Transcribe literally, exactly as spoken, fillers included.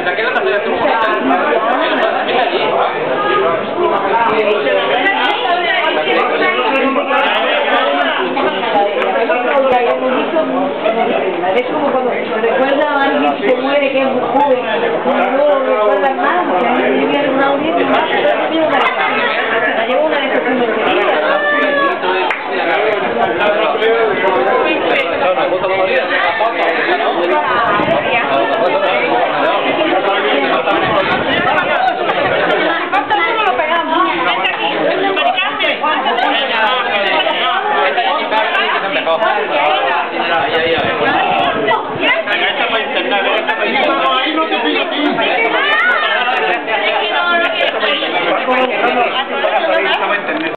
Saqué la tarjeta de tu mujer. Es como cuando recuerda a alguien que se muere, que es muy joven, y luego recuerda más, que a mí me viene una audiencia, la llevo una de esas conversaciones. Ahí no te pido.